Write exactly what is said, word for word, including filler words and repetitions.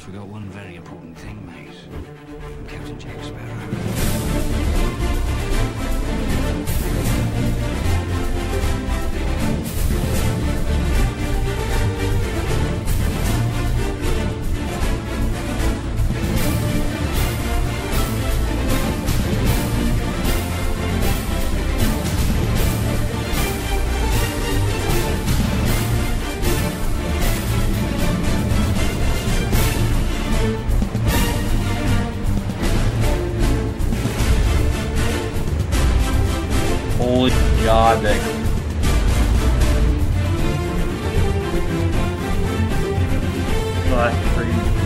forgot one very important thing, mate. I'm Captain Jack Sparrow. Holy god, that that's crazy.